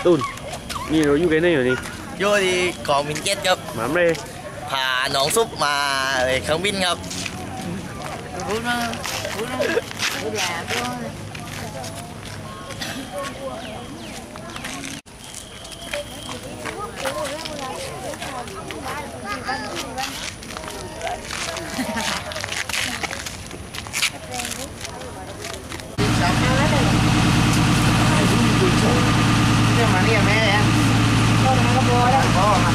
ตูนนี่เราอยู่กันได้อยู่นี่อยู่ที่เกาะมินเก็ตครับหมาเร่พาน้องซุปมาเครื่องบินครับพูดมาพูดแล้วเนี่ยมาเนี่ยแม่เนี่ยก็มาก็บอยแล้วก็มา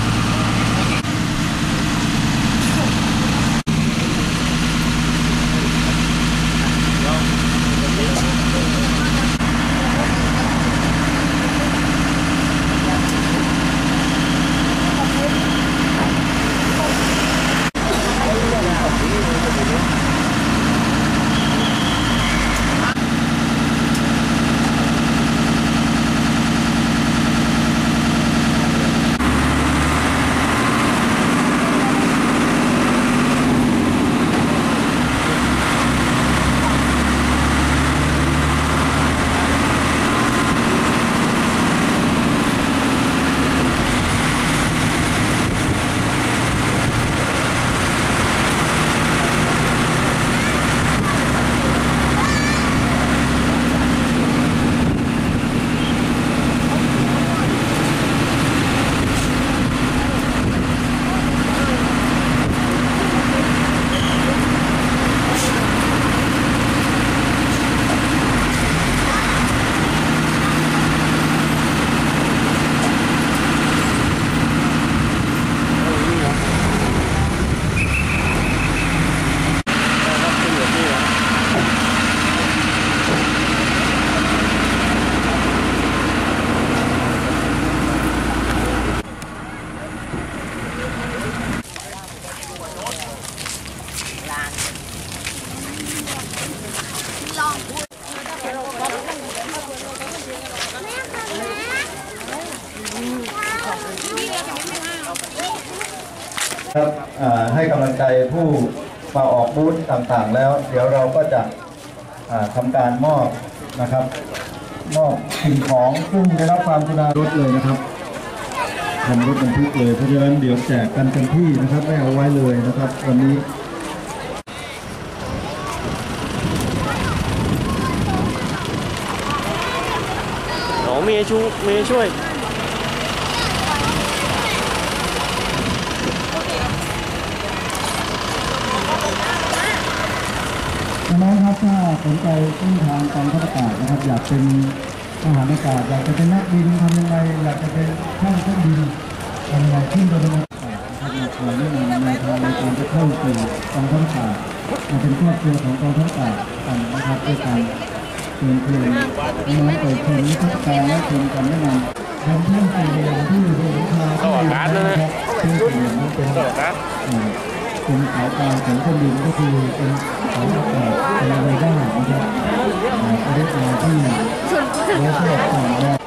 ครับให้กำลังใจผู้มาออกบูธต่างๆแล้วเดี๋ยวเราก็จะทำการมอบนะครับมอบสิ่งของซึ่งได้รับความกรุณารถเลยนะครับทำรถบรรทุกเลยเพราะฉะนั้นเดี๋ยวแจกกันเต็มที่นะครับไม่เอาไว้เลยนะครับวันนี้น้องเมย์ช่วยดังนั้นครับถ้าสนใจเส้นทางกองทัพอากาศนะครับอยากเป็นทหารอากาศอยากจะเป็นนักบินทำยังไงอยากจะเป็นช่างเครื่องบินทำยังไงขึ้นไปบนอากาศนะครับขอแนะนำในทางในการจะเข้าสู่กองทัพอากาศมาเป็นครอบครัวของกองทัพอากาศกันนะครับด้วยการเชิญชวนน้องๆไปชมนิทรรศการและชมการแนะนำทำเพื่อสิ่งเดียวที่อยู่บนทางที่อยู่นะครับซึ่งสิ่งเหล่านั้นเป็นสายตาของเครื่องบินก็คือเป็นสายอากาศเป็นอะไรได้นะครับประเทศที่เราเชื่อต่างได้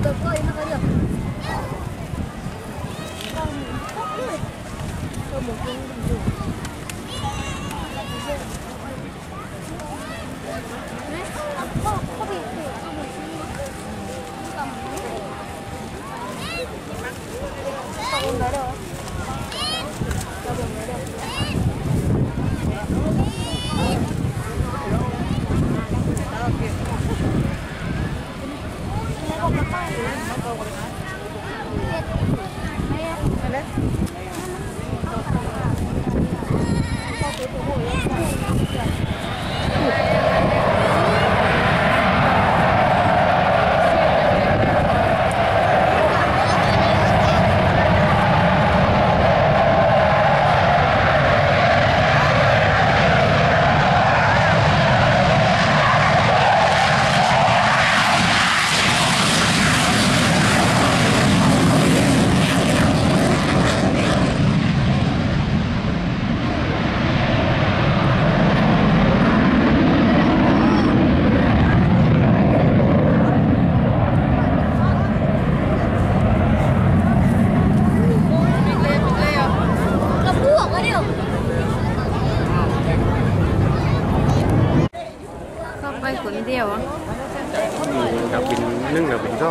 ไปคนเดียวอ่ะนักบินนึ่งนักบินก็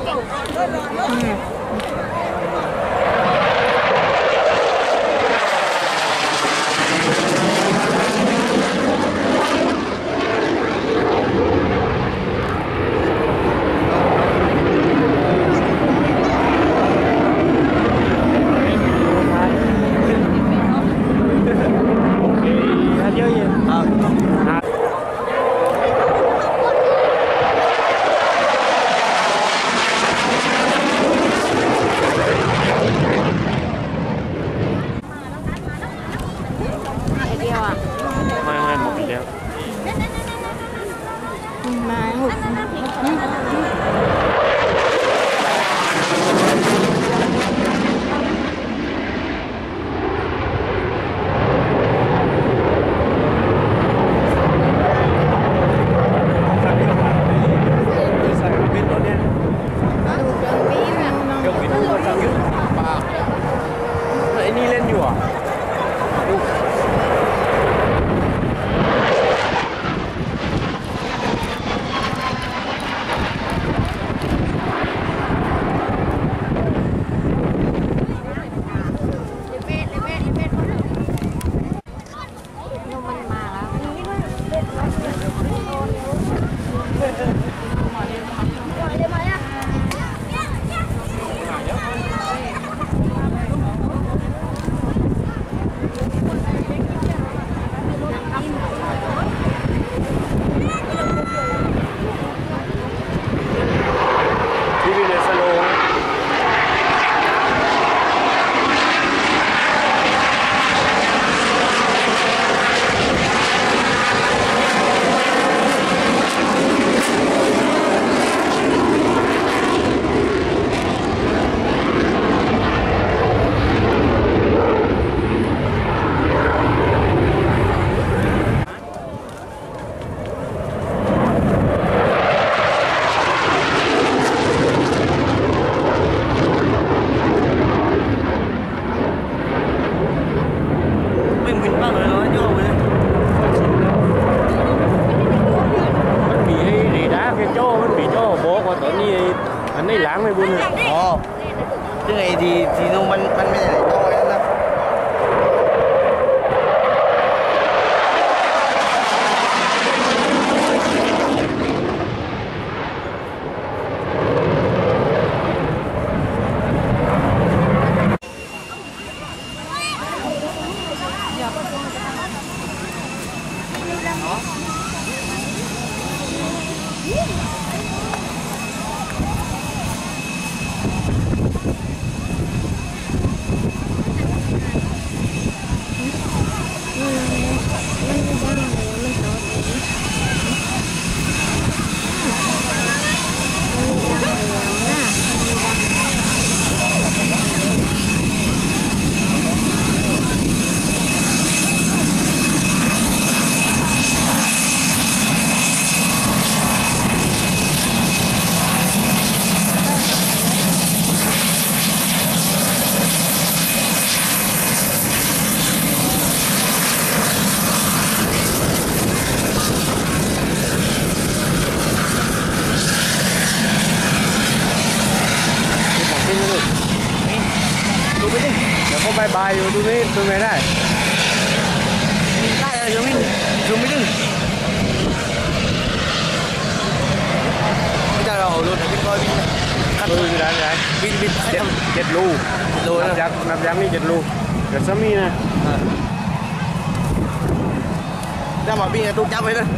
เดียวอ่ะไม่หมดไปแล้วมาหุบไอ้นี่เล่นอยู่อ่ะ ที่วินเนสโลอันนี้ล้างไม่บุญอ๋อซึ่งไอ้ทีนู้นมันไม่ได้ไหลโต้แล้วนะก็บายอยู่ดูนี่ดูไม่ได้ได้เลยยังไม่ดึงไม่ได้เราเอารถพี่ก้อยวิ่งคันดูอยู่ได้วิ่งเจ็ดลูกโลนะนับยักษ์นี่7 ลูกเดี๋ยวซ้ำนี่นะได้มาวิ่งตู้จับไว้เลย